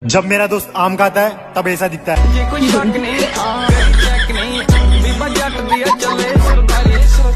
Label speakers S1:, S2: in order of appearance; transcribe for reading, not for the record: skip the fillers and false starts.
S1: जब मेरा दोस्त आम खाता है तब ऐसा दिखता है।
S2: ये कोई शक नहीं।